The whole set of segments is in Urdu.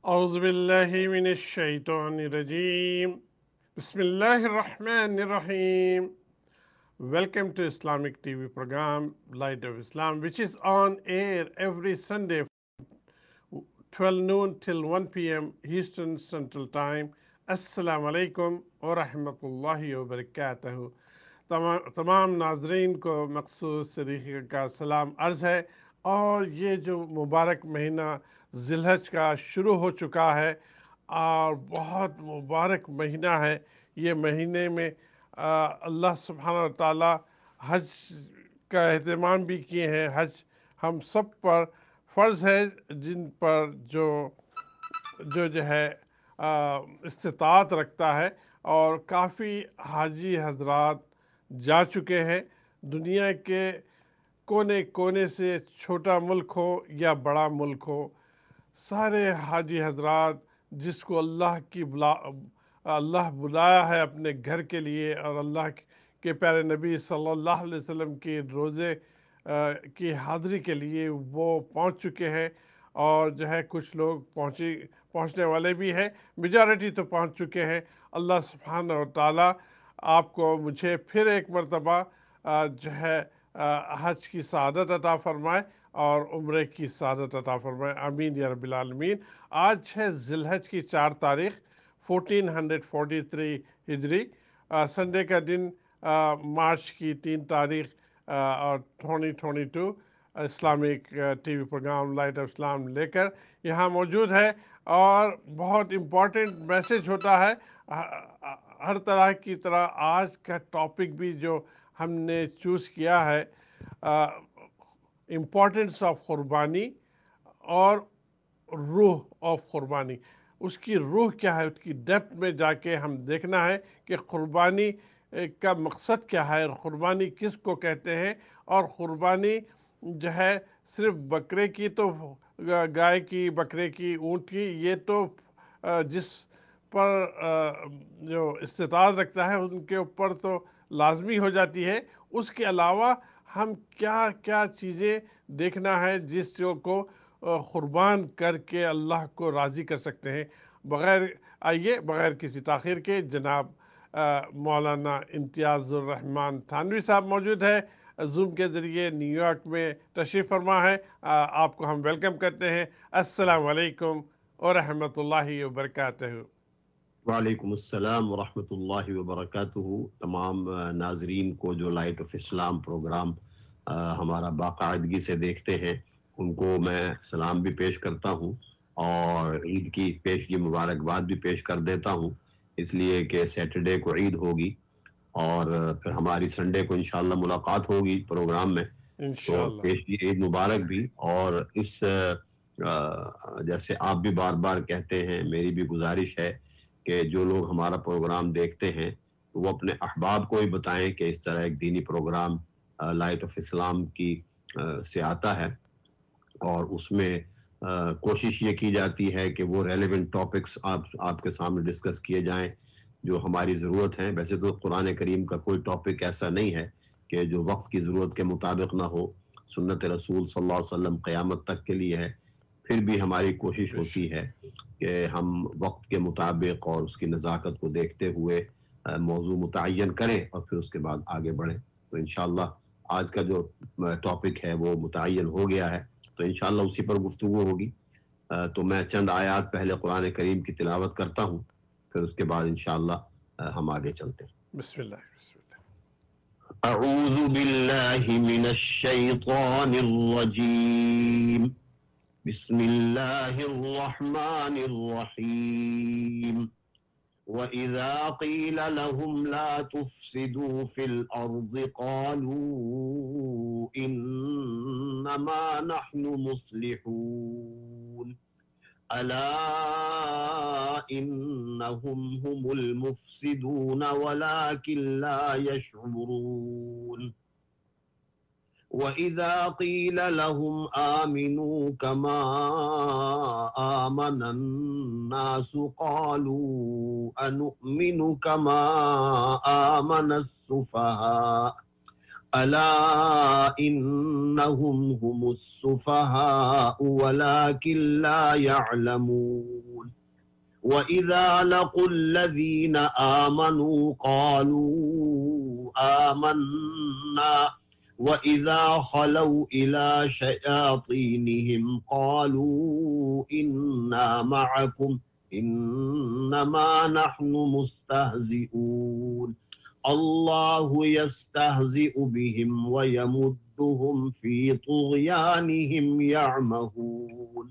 أعوذ بالله من الشيطان الرجيم. Bismillahirrahmanirrahim. Welcome to Islamic TV program Light of Islam, which is on air every Sunday 12 noon till 1 p.m. Eastern Central Time. Assalamu alaikum wa rahmatullahi wa barakatuh. तमाम नाजरीन को मखसूस तरीके का सलाम अर्ज़ है। और ये जो मुबारक महीना ज़िलहज का शुरू हो चुका है और बहुत मुबारक महीना है। ये महीने में अल्लाह सुब्हानहू व तआला हज का एहतमाम भी किए हैं। हज हम सब पर फ़र्ज़ है, जिन पर जो है इस्तिताअत रखता है। और काफ़ी हाजी हजरात जा चुके हैं। दुनिया के कोने कोने से, छोटा मुल्क हो या बड़ा मुल्क हो, सारे हाजी हजरात जिसको अल्लाह बुलाया है अपने घर के लिए, और अल्लाह के प्यारे नबी सल्लल्लाहु अलैहि वसल्लम के रोज़े की हाज़िरी के लिए वो पहुंच चुके हैं। और जो है कुछ लोग पहुंचने वाले भी हैं, मेजॉरिटी तो पहुंच चुके हैं। अल्लाह सुब्हानहू व तआला आपको मुझे फिर एक मरतबा जो है हज की सआदत अता फ़रमाए और उम्रे की सआदत अता फ़रमाए। आमीन या रब्बिल आलमीन। आज है ज़िलहज की 4 तारीख़ 1443 हिजरी, संडे का दिन, मार्च की 3 तारीख़ और 2022 Islamic TV programme light off इस्लाम लेकर यहाँ मौजूद है। और बहुत इम्पोर्टेंट मैसेज होता है हर तरह की तरह। आज का टॉपिक भी जो हमने चूज़ किया है, इम्पोर्टेंस ऑफ क़ुरबानी और रूह ऑफ क़ुरबानी। उसकी रूह क्या है, उसकी डेप्थ में जाके हम देखना है कि क़ुरबानी का मकसद क्या है, क़ुरबानी किस को कहते हैं। और क़ुरबानी जो है सिर्फ बकरे की, तो गाय की, बकरे की, ऊँट की, ये तो जिस पर जो इस्तिताअत रखता है उनके ऊपर तो लाजमी हो जाती है। उसके अलावा हम क्या क्या चीज़ें देखना है जिसको क़ुरबान करके अल्लाह को राज़ी कर सकते हैं। आइए बग़ैर किसी ताख़ीर के जनाब मौलाना इम्तियाज़ुर रहमान थानवी साहब मौजूद है, ज़ूम के ज़रिए न्यूयॉर्क में तशरीफ़ फरमा है। आपको हम वेलकम करते हैं। अस्सलामु अलैकुम व रहमतुल्लाहि व बरकातहू। वालेकुम अस्सलाम वरहमतुल्लाहि वबरकातुहू। तमाम नाजरीन को जो लाइट ऑफ इस्लाम प्रोग्राम हमारा बाकायदगी से देखते हैं, उनको मैं सलाम भी पेश करता हूँ और ईद की पेशगी मुबारकबाद भी पेश कर देता हूँ, इसलिए कि सैटरडे को ईद होगी और फिर हमारी संडे को इंशाअल्लाह मुलाकात होगी प्रोग्राम में। तो पेशगी ईद मुबारक भी। और इस जैसे आप भी बार बार कहते हैं, मेरी भी गुजारिश है कि जो लोग हमारा प्रोग्राम देखते हैं वो अपने अहबाब को भी बताएं कि इस तरह एक दीनी प्रोग्राम लाइट ऑफ इस्लाम की से आता है। और उसमें कोशिश ये की जाती है कि वो रेलेवेंट टॉपिक्स आपके सामने डिस्कस किए जाएं जो हमारी ज़रूरत है। वैसे तो कुरान करीम का कोई टॉपिक ऐसा नहीं है कि जो वक्त की ज़रूरत के मुताबिक ना हो। सुन्नत रसूल सल्लल्लाहु अलैहि वसल्लम क़यामत तक के लिए है। फिर भी हमारी कोशिश होती है कि हम वक्त के मुताबिक और उसकी नज़ाकत को देखते हुए मौजू मुतय्यन करें और फिर उसके बाद आगे बढ़ें। तो इंशाअल्लाह आज का जो टॉपिक है वो मुतय्यन हो गया है, तो इंशाअल्लाह उसी पर गुफ्तगू होगी। तो मैं चंद आयात पहले कुरान करीम की तिलावत करता हूँ, फिर उसके बाद इंशाअल्लाह हम आगे चलते हैं। बिस्मिल्लाह। अऊज़ु बिल्लाहि मिनश शैतानिर रजीम। बिस्मिल्लाहिर रहमानिर रहीम। वइज़ा क़ील लहुम ला तुफ़्सिदू फ़िल अर्ज़ि क़ालू इन्नमा नहनु मुस्लिहून अला इन्नहुम हुमुल मुफ़्सिदून वलाकिन ला यशऊरून। वइज़ा क़ील लहुम आमिनू कमा आमनन नासु क़ालू अनुमिनु कमा आमनस सुफ़हा ألا إنهم هم السفهاء ولكن لا يعلمون وإذا لقوا الذين آمنوا قالوا آمنا وإذا خلوا إلى شياطينهم قالوا إنا معكم إنما نحن مستهزئون الله يستهزئ بهم ويمدهم في طغيانهم يعمهون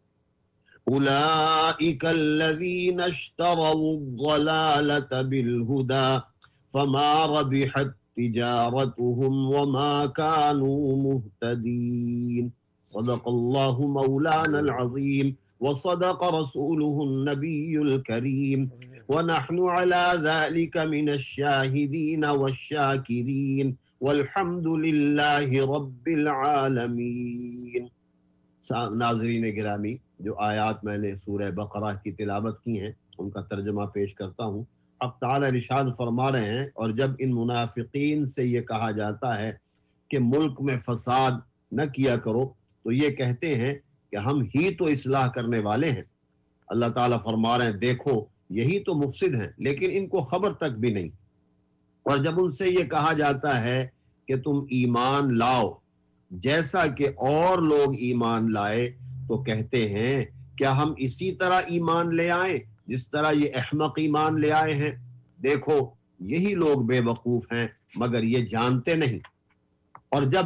أولئك الذين اشتروا الضلالة بالهدى فما ربحت تجارتهم وما كانوا مهتدين صدق الله مولانا العظيم وصدق رسوله النبي الكريم ونحن على ذلك من الشاهدين والشاكرين والحمد لله رب العالمین۔ ناظرین گرامی، جو آیات میں نے سورہ بقرہ کی تلاوت کی ہیں ان کا ترجمہ پیش کرتا ہوں۔ حق تعالی ارشاد فرما رہے ہیں، اور جب ان منافقین سے یہ کہا جاتا ہے کہ ملک میں فساد نہ کیا کرو تو یہ کہتے ہیں کہ ہم ہی تو اصلاح کرنے والے ہیں۔ اللہ تعالیٰ فرما رہے ہیں دیکھو یہی تو مفسد ہیں لیکن ان کو خبر تک بھی نہیں۔ اور جب ان سے یہ کہا جاتا ہے کہ تم ایمان لاؤ جیسا کہ اور لوگ ایمان لائے تو کہتے ہیں کیا ہم اسی طرح ایمان لے آئیں جس طرح یہ احمق ایمان لے آئے ہیں۔ دیکھو یہی لوگ بے وقوف ہیں مگر یہ جانتے نہیں۔ اور جب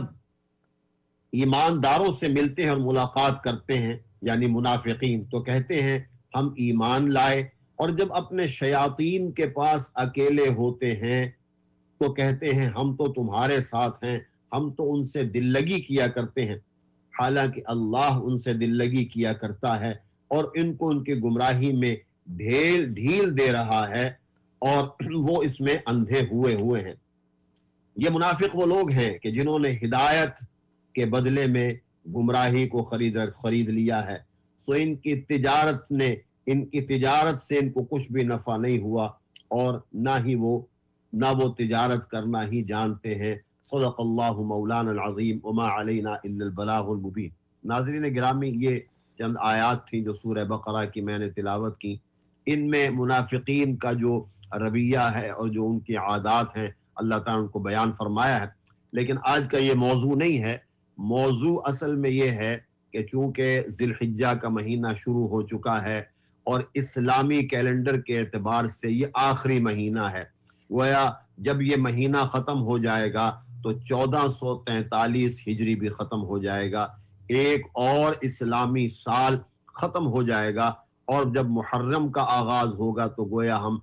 ایمانداروں سے ملتے ہیں اور ملاقات کرتے ہیں یعنی منافقین تو کہتے ہیں ہم ایمان لائے، اور جب اپنے شیاطین کے پاس اکیلے ہوتے ہیں تو کہتے ہیں ہم تو تمہارے ساتھ ہیں، ہم تو ان سے دل لگی کیا کرتے ہیں، حالانکہ اللہ ان سے دل لگی کیا کرتا ہے اور ان کو ان کی گمراہی میں ڈھیل دے رہا ہے اور وہ اس میں اندھے ہوئے ہیں۔ یہ منافق وہ لوگ ہیں کہ جنہوں نے ہدایت کے بدلے میں گمراہی کو خرید لیا ہے، سو ان کی تجارت سے ان کو کچھ بھی نفع نہیں ہوا اور نہ وہ تجارت کرنا ہی جانتے ہیں۔ صدق اللہ مولانا العظیم وما علینا الا البلاغ المبین۔ ناظرین گرامی، یہ چند آیات تھیں جو سورہ بقرہ کی میں نے تلاوت کی۔ ان میں منافقین کا جو رویہ ہے اور جو ان کی عادات ہیں اللہ تعالیٰ ان کو بیان فرمایا ہے، لیکن آج کا یہ موضوع نہیں ہے۔ موضوع اصل میں یہ ہے کہ چونکہ ذی الحجہ کا مہینہ شروع ہو چکا ہے اور اسلامی کیلنڈر کے اعتبار سے یہ آخری مہینہ ہے، گویا جب یہ مہینہ ختم ہو جائے گا تو 1443 ہجری بھی ختم ہو جائے گا، ایک اور اسلامی سال ختم ہو جائے گا، اور جب محرم کا آغاز ہوگا تو گویا ہم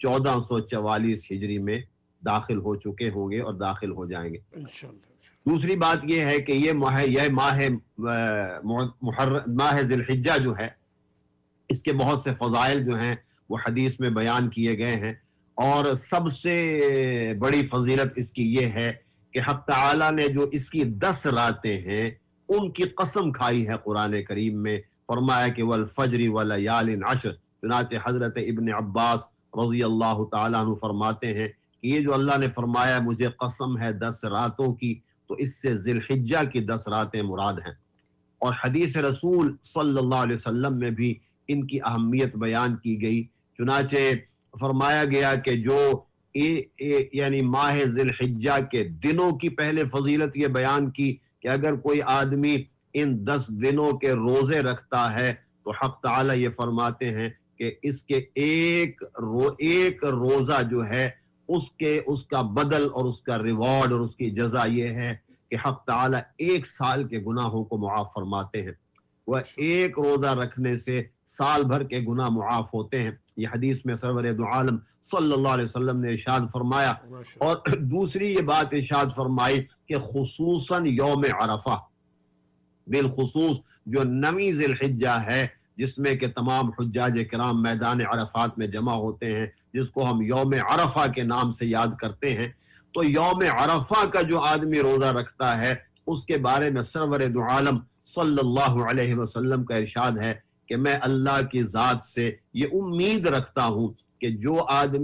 1444 ہجری میں داخل ہو چکے ہوں گے اور داخل ہو جائیں گے انشاءاللہ۔ دوسری بات یہ ہے کہ یہ ماہ ذی الحجہ جو ہے اس کے بہت سے فضائل جو ہیں وہ حدیث میں بیان کیے گئے ہیں، اور سب سے بڑی فضیلت اس کی یہ ہے کہ حق تعالیٰ نے جو اس کی 10 راتیں ہیں ان کی قسم کھائی ہے قرآن کریم میں، فرمایا کہ والفجر ولیال عشر۔ چنانچہ حضرت ابن عباس رضی اللہ تعالیٰ عنہ فرماتے ہیں کہ یہ جو اللہ نے فرمایا مجھے قسم ہے 10 راتوں کی، تو اس سے ذی الحجہ کی 10 راتیں مراد ہیں۔ اور حدیث رسول صلی اللہ علیہ وسلم میں بھی ان کی اہمیت بیان کی گئی، چنانچہ فرمایا گیا کہ جو یعنی ماہ ذی الحجہ کے دنوں کی پہلے فضیلت یہ بیان کی کہ اگر کوئی آدمی ان 10 دنوں کے روزے رکھتا ہے تو حق تعالیٰ یہ فرماتے ہیں کہ اس کے ایک روزہ جو ہے اس کا بدل اور اس کا ریوارڈ اور اس کی جزا یہ ہے کہ حق تعالیٰ 1 سال کے گناہوں کو معاف فرماتے ہیں۔ وہ ایک روزہ رکھنے سے سال بھر کے گناہ معاف ہوتے ہیں۔ یہ حدیث میں سرور دو عالم صلی اللہ علیہ وسلم نے ارشاد فرمایا۔ اور دوسری یہ بات ارشاد فرمائی کہ خصوصاً یوم عرفہ، بالخصوص جو 9 ذی الحجہ ہے جس میں کہ تمام حجاج کرام میدان عرفات میں جمع ہوتے ہیں، جس کو ہم یوم عرفہ کے نام سے یاد کرتے ہیں، تو یوم عرفہ کا جو آدمی روزہ رکھتا ہے اس کے بارے میں سرور دو عالم صلی اللہ علیہ وسلم کا ارشاد ہے کہ میں اللہ کی ذات سے یہ امید رکھتا ہوں کہ جو آدمی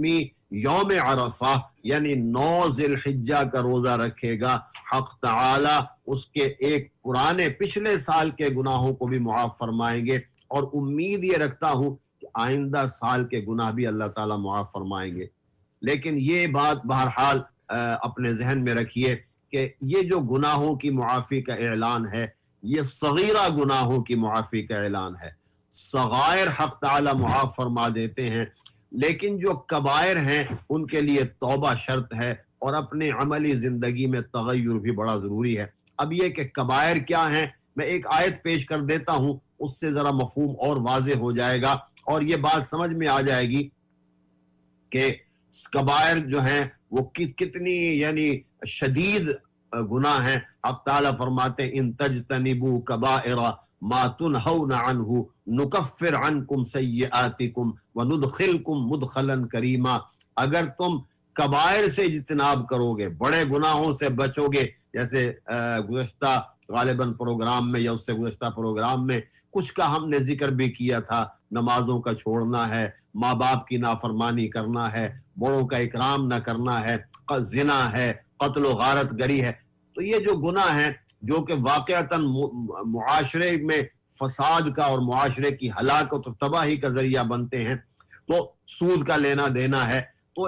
یوم عرفہ یعنی 9 ذی الحجہ کا روزہ رکھے گا، حق تعالی اس کے ایک پرانے پچھلے سال کے گناہوں کو بھی معاف فرمائیں گے، اور امید یہ رکھتا ہوں کہ آئندہ سال کے گناہ بھی اللہ تعالیٰ معاف فرمائیں گے۔ لیکن یہ بات بہرحال اپنے ذہن میں رکھیے کہ یہ جو گناہوں کی معافی کا اعلان ہے یہ صغیرہ گناہوں کی معافی کا اعلان ہے۔ صغائر حق تعالی معاف فرما دیتے ہیں، لیکن جو کبائر ہیں ان کے لیے توبہ شرط ہے، اور اپنے عملی زندگی میں تغیر بھی بڑا ضروری ہے۔ اب یہ کہ کبائر کیا ہیں، میں ایک آیت پیش کر دیتا ہوں، اس سے ذرا مفہوم اور واضح ہو جائے گا اور یہ بات سمجھ میں آ جائے گی کہ کبائر جو ہیں وہ کتنی یعنی شدید گناہ ہیں۔ اب تعالیٰ فرماتے ہیں ان تجتنبوا کبائر ما تنہون عنہ نکفر عنکم سیئاتکم وندخلکم مدخلا کریما، اگر تم کبائر سے اجتناب کرو گے، بڑے گناہوں سے بچو گے، جیسے گزشتہ غالباً پروگرام میں یا اس سے گزشتہ پروگرام میں کچھ کا ہم نے ذکر بھی کیا تھا، نمازوں کا چھوڑنا ہے، ماں باپ کی نافرمانی کرنا ہے، بڑوں کا اکرام نہ کرنا ہے، زنا ہے، قتل و غارت گری ہے، تو یہ جو گناہ ہیں جو کہ واقعتاً معاشرے میں فساد کا اور معاشرے کی ہلاکت و تباہی کا ذریعہ بنتے ہیں، تو سود کا لینا دینا ہے، تو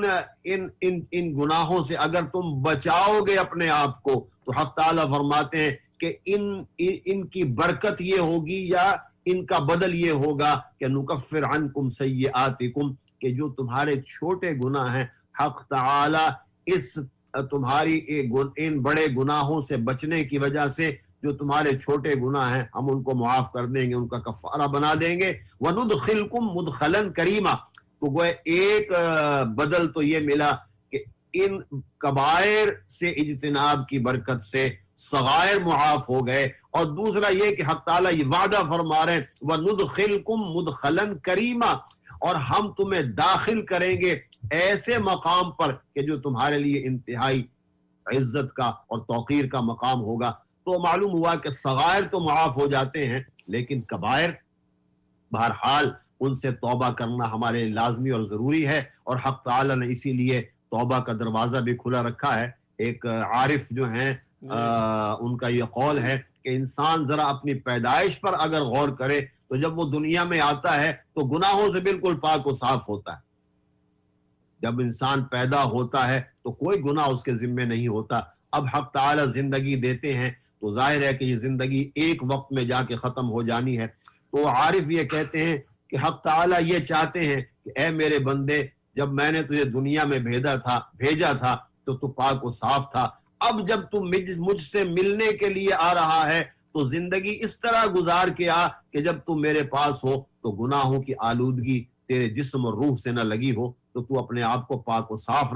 ان گناہوں سے اگر تم بچاؤ گے اپنے آپ کو تو حق تعالیٰ فرماتے ہیں کہ ان کی برکت یہ ہوگی یا ان کا بدل یہ ہوگا کہ نکفر عنکم سیئاتکم، کہ جو تمہارے چھوٹے گناہ ہیں حق تعالیٰ اس تمہاری ان بڑے گناہوں سے بچنے کی وجہ سے جو تمہارے چھوٹے گناہ ہیں ہم ان کو معاف کر دیں گے، ان کا کفارہ بنا دیں گے، وَنُدْخِلْكُمْ مُدْخَلًا كَرِيمًا۔ تو گوئے ایک بدل تو یہ ملا کہ ان کبائر سے اجتناب کی برکت سے صغائر معاف ہو گئے، اور دوسرا یہ کہ حق تعالیٰ یہ وعدہ فرما رہے ہیں وَنُدْخِلْكُمْ مُدْخَلًا كَرِيمًا، اور ہم تمہیں داخل کریں گے ایسے مقام پر کہ جو تمہارے لیے انتہائی عزت کا اور توقیر کا مقام ہوگا۔ تو معلوم ہوا کہ صغائر تو معاف ہو جاتے ہیں، لیکن کبائر بہرحال ان سے توبہ کرنا ہمارے لازمی اور ضروری ہے، اور حق تعالیٰ نے اسی لیے توبہ کا دروازہ بھی کھلا رکھا ہے۔ ایک عارف جو ہیں ان کا یہ قول ہے کہ انسان ذرا اپنی پیدائش پر اگر غور کرے تو جب وہ دنیا میں آتا ہے تو گناہوں سے بالکل پاک و صاف ہوتا ہے۔ جب انسان پیدا ہوتا ہے تو کوئی گناہ اس کے ذمے نہیں ہوتا۔ اب حق تعالیٰ زندگی دیتے ہیں تو ظاہر ہے کہ یہ زندگی ایک وقت میں جا کے ختم ہو جانی ہے، تو عارف یہ کہتے ہیں کہ حق تعالیٰ یہ چاہتے ہیں کہ اے میرے بندے، جب میں نے تجھے دنیا میں بھیجا تھا تو تو پاک و صاف تھا، اب جب تو مجھ سے ملنے کے لیے آ رہا ہے تو زندگی اس طرح گزار کے آ کہ جب تو میرے پاس ہو تو گناہوں کی آلودگی تیرے جسم اور روح سے نہ لگی ہو، تو اپنے آپ کو پاک و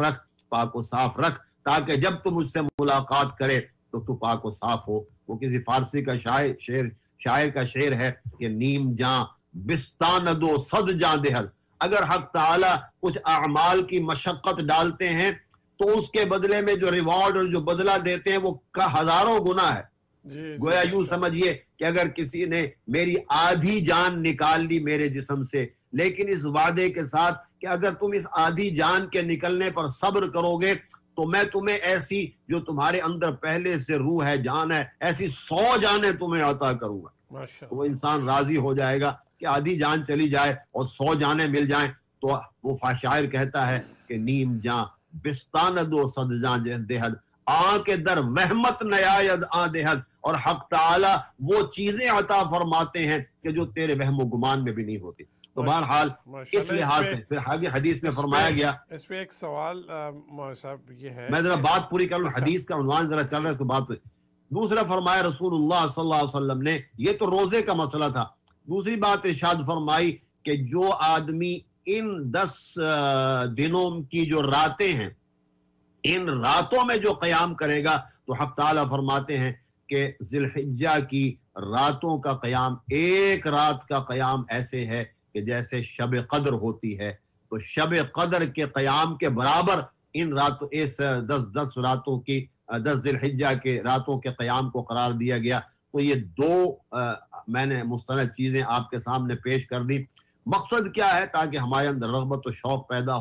صاف رکھ تاکہ جب تو مجھ سے ملاقات کرے تو پاک و صاف ہو۔ وہ کسی فارسی کا شاعر کا شعر ہے کہ نیم جاں بستان دو صد جاں دہل، اگر حق تعالیٰ کچھ اعمال کی مشقت ڈالتے ہیں تو اس کے بدلے میں جو ریوارڈ اور جو بدلہ دیتے ہیں وہ ہزاروں گنا ہے۔ گویا یوں سمجھیے کہ اگر کسی نے میری آدھی جان نکال لی میرے جسم سے، لیکن اس وعدے کے ساتھ کہ اگر تم اس آدھی جان کے نکلنے پر صبر کرو گے تو میں تمہیں ایسی جو تمہارے اندر پہلے سے روح ہے، جان ہے، ایسی 100 جانیں تمہیں عطا کروں گا۔ تو وہ انسان راضی ہو جائے گا کہ آدھی جان چلی جائے اور 100 جانیں مل جائیں، تو وہ شاعر کہتا ہے کہ نیم جاں بستان دو صد جاں دہد، آن کے در وحمت نیاید آن دہد، اور حق تعالیٰ وہ چیزیں عطا فرماتے ہیں کہ جو تیرے وہم و گمان میں بھی نہیں ہوتی۔ تو بہرحال اس لحاظ سے پھر آگے حدیث میں فرمایا گیا، اس پہ ایک سوال صاحب یہ ہے، میں ذرا بات پوری کر لوں، حدیث کا عنوان ذرا چل رہا ہے تو بات ہوئی۔ دوسرا فرمایا رسول اللہ صلی اللہ علیہ وسلم نے، یہ تو روزے کا مسئلہ تھا، دوسری بات ارشاد فرمائی کہ جو آدمی ان 10 دنوں کی جو راتیں ہیں ان راتوں میں جو قیام کرے گا تو حق تعالیٰ فرماتے ہیں کہ ذی الحجہ کی راتوں کا قیام، ایک رات کا قیام ایسے ہے کہ جیسے شب قدر ہوتی ہے، تو شب قدر کے قیام کے برابر ان راتوں 10 راتوں کی 10 ذی الحجہ کے راتوں کے قیام کو قرار دیا گیا۔ تو یہ 2 میں نے مستند چیزیں آپ کے سامنے پیش کر دی۔ مقصد کیا ہے؟ تاکہ ہمارے اندر رغبت و شوق پیدا ہو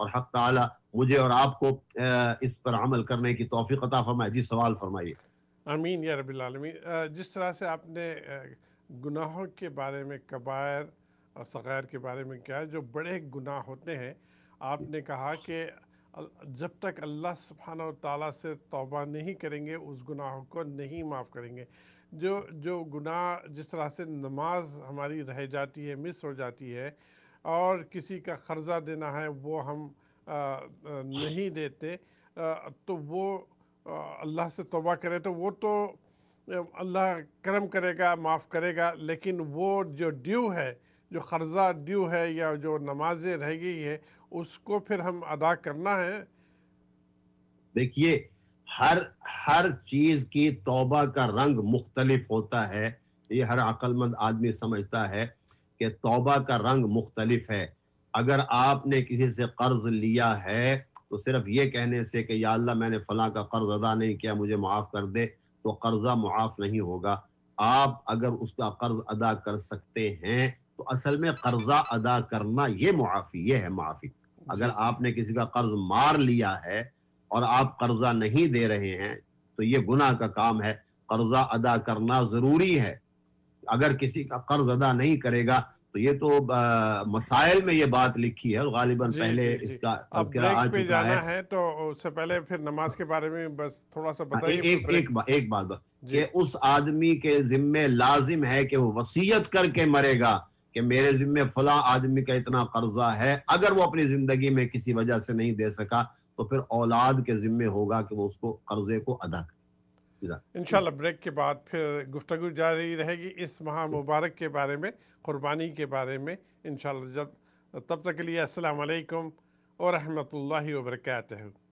اور حق تعالی مجھے اور آپ کو اس پر عمل کرنے کی توفیق عطا فرمائے. جی سوال فرمائیے. آمین یا رب العالمین. جس طرح سے آپ نے گناہوں کے بارے میں، کبائر اور صغائر کے بارے میں کیا، جو بڑے گناہ ہوتے ہیں، آپ نے کہا کہ جب تک اللہ سبحانہ و تعالیٰ سے توبہ نہیں کریں گے اس گناہوں کو نہیں معاف کریں گے. جو گناہ، جس طرح سے نماز ہماری رہ جاتی ہے، مس ہو جاتی ہے، اور کسی کا قرضہ دینا ہے وہ ہم نہیں دیتے، تو وہ اللہ سے توبہ کرے تو وہ تو اللہ کرم کرے گا، معاف کرے گا. لیکن وہ جو ڈیو ہے، جو قرضہ ڈیو ہے، یا جو نمازیں رہ گئی ہے، اس کو پھر ہم ادا کرنا ہے. دیکھیے ہر چیز کی توبہ کا رنگ مختلف ہوتا ہے. یہ ہر عقل مند آدمی سمجھتا ہے کہ توبہ کا رنگ مختلف ہے. اگر آپ نے کسی سے قرض لیا ہے تو صرف یہ کہنے سے کہ یا اللہ میں نے فلاں کا قرض ادا نہیں کیا، مجھے معاف کر دے، تو قرضہ معاف نہیں ہوگا. آپ اگر اس کا قرض ادا کر سکتے ہیں تو اصل میں قرضہ ادا کرنا یہ ہے معافی. اگر آپ نے کسی کا قرض مار لیا ہے اور آپ قرضہ نہیں دے رہے ہیں تو یہ گناہ کا کام ہے. قرضہ ادا کرنا ضروری ہے. اگر کسی کا قرض ادا نہیں کرے گا تو یہ تو مسائل میں یہ بات لکھی ہے، غالباً پہلے اس کا اب تذکرہ آ بریک پہ چکا ہے. جانا ہے تو اس سے پہلے پھر نماز کے بارے میں بس تھوڑا سا بتائیے. ایک بات کہ اس آدمی کے ذمے لازم ہے کہ وہ وصیت کر کے مرے گا کہ میرے ذمے فلاں آدمی کا اتنا قرضہ ہے. اگر وہ اپنی زندگی میں کسی وجہ سے نہیں دے سکا تو پھر اولاد کے ذمے ہوگا کہ وہ اس کو قرضے کو ادا کرے. انشاءاللہ بریک کے بعد پھر گفتگو جاری رہے گی اس ماہ مبارک کے بارے میں، قربانی کے بارے میں انشاءاللہ. تب تک کے لیے السلام علیکم ورحمۃ اللہ وبرکاتہ.